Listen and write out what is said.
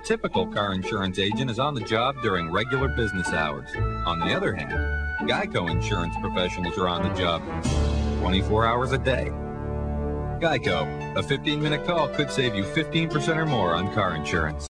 typical car insurance agent is on the job during regular business hours. On the other hand, GEICO insurance professionals are on the job 24 hours a day. GEICO, a 15-minute call could save you 15% or more on car insurance.